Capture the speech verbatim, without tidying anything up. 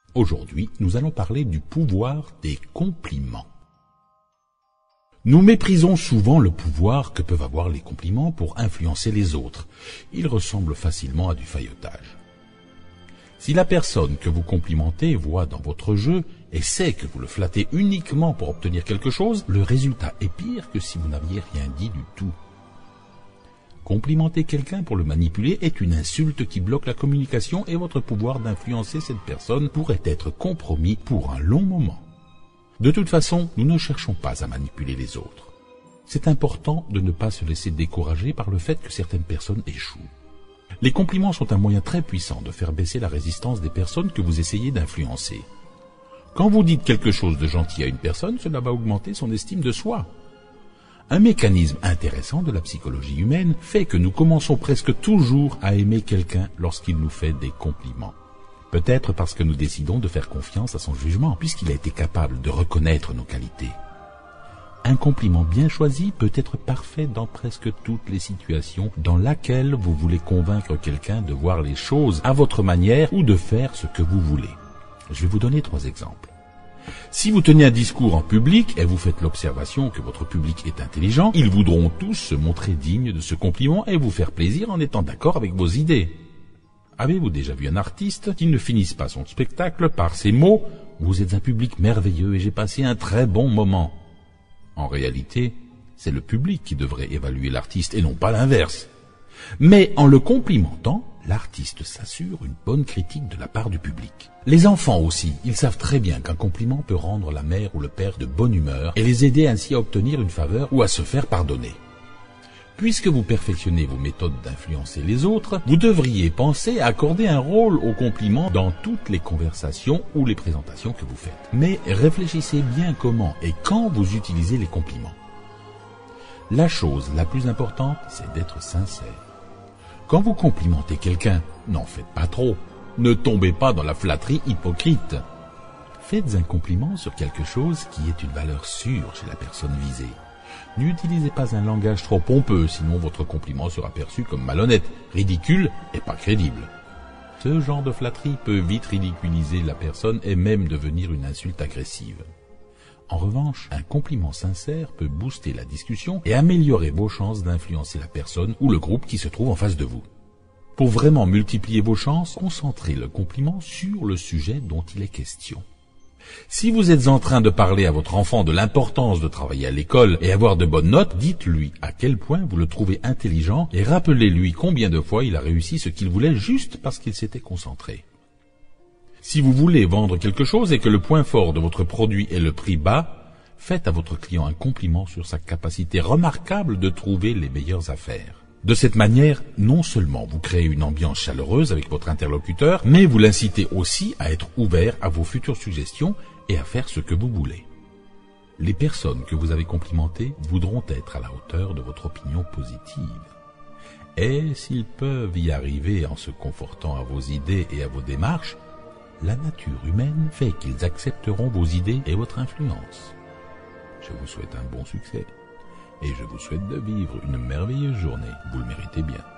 Aujourd'hui, nous allons parler du pouvoir des compliments. Nous méprisons souvent le pouvoir que peuvent avoir les compliments pour influencer les autres. Ils ressemblent facilement à du faillotage. Si la personne que vous complimentez voit dans votre jeu et sait que vous le flattez uniquement pour obtenir quelque chose, le résultat est pire que si vous n'aviez rien dit du tout. Complimenter quelqu'un pour le manipuler est une insulte qui bloque la communication et votre pouvoir d'influencer cette personne pourrait être compromis pour un long moment. De toute façon, nous ne cherchons pas à manipuler les autres. C'est important de ne pas se laisser décourager par le fait que certaines personnes échouent. Les compliments sont un moyen très puissant de faire baisser la résistance des personnes que vous essayez d'influencer. Quand vous dites quelque chose de gentil à une personne, cela va augmenter son estime de soi. Un mécanisme intéressant de la psychologie humaine fait que nous commençons presque toujours à aimer quelqu'un lorsqu'il nous fait des compliments. Peut-être parce que nous décidons de faire confiance à son jugement, puisqu'il a été capable de reconnaître nos qualités. Un compliment bien choisi peut être parfait dans presque toutes les situations dans lesquelles vous voulez convaincre quelqu'un de voir les choses à votre manière ou de faire ce que vous voulez. Je vais vous donner trois exemples. Si vous tenez un discours en public et vous faites l'observation que votre public est intelligent, ils voudront tous se montrer dignes de ce compliment et vous faire plaisir en étant d'accord avec vos idées. Avez-vous déjà vu un artiste qui ne finisse pas son spectacle par ces mots « Vous êtes un public merveilleux et j'ai passé un très bon moment ». En réalité, c'est le public qui devrait évaluer l'artiste et non pas l'inverse. Mais en le complimentant, l'artiste s'assure une bonne critique de la part du public. Les enfants aussi, ils savent très bien qu'un compliment peut rendre la mère ou le père de bonne humeur et les aider ainsi à obtenir une faveur ou à se faire pardonner. Puisque vous perfectionnez vos méthodes d'influencer les autres, vous devriez penser à accorder un rôle au compliment dans toutes les conversations ou les présentations que vous faites. Mais réfléchissez bien comment et quand vous utilisez les compliments. La chose la plus importante, c'est d'être sincère. Quand vous complimentez quelqu'un, n'en faites pas trop. Ne tombez pas dans la flatterie hypocrite. Faites un compliment sur quelque chose qui est une valeur sûre chez la personne visée. N'utilisez pas un langage trop pompeux, sinon votre compliment sera perçu comme malhonnête, ridicule et pas crédible. Ce genre de flatterie peut vite ridiculiser la personne et même devenir une insulte agressive. En revanche, un compliment sincère peut booster la discussion et améliorer vos chances d'influencer la personne ou le groupe qui se trouve en face de vous. Pour vraiment multiplier vos chances, concentrez le compliment sur le sujet dont il est question. Si vous êtes en train de parler à votre enfant de l'importance de travailler à l'école et avoir de bonnes notes, dites-lui à quel point vous le trouvez intelligent et rappelez-lui combien de fois il a réussi ce qu'il voulait juste parce qu'il s'était concentré. Si vous voulez vendre quelque chose et que le point fort de votre produit est le prix bas, faites à votre client un compliment sur sa capacité remarquable de trouver les meilleures affaires. De cette manière, non seulement vous créez une ambiance chaleureuse avec votre interlocuteur, mais vous l'incitez aussi à être ouvert à vos futures suggestions et à faire ce que vous voulez. Les personnes que vous avez complimentées voudront être à la hauteur de votre opinion positive. Et s'ils peuvent y arriver en se confortant à vos idées et à vos démarches, la nature humaine fait qu'ils accepteront vos idées et votre influence. Je vous souhaite un bon succès et je vous souhaite de vivre une merveilleuse journée. Vous le méritez bien.